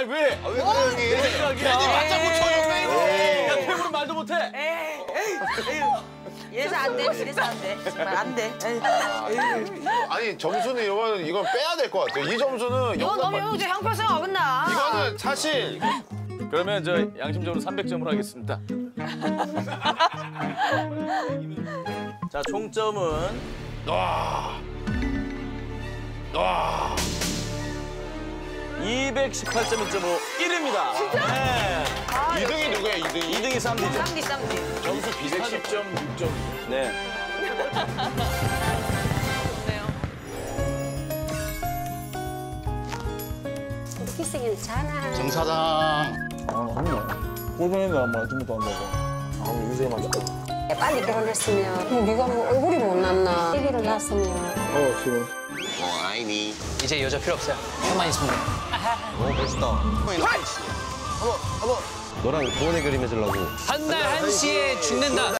왜? 왜 그래, 형님? 내 생각이야. 괜히 맞장 붙여줬네, 이거. 야, 태국은 말도 못해. 이래서 안 돼. 이래서 안 돼. 정말 안 돼. 아니, 점수는 이건 빼야 될 것 같아요. 이 점수는 이건 너무 형평성 어긋나. 이거는 사실. 그러면 저 양심적으로 300점으로 하겠습니다. 자, 총점은 와. 218.1.5 1위입니다. 진짜? 네. 2등이 누구야, 2등이? 2등이 쌈디죠. 쌈디. 점수 비슷하죠. 110.6점. 네. 키스 괜찮아. 정사장. 꼴보는데 안 아침부터 안 먹어. 유세 맛있다. 빨리 결혼했으면 네가 뭐 얼굴이 못 났나. 아기를 낳았으면. 지금. 아이니. 이제 여자 필요 없어요. 형만 있으면 돼. 멋있다. 한 달 1시에 죽는다.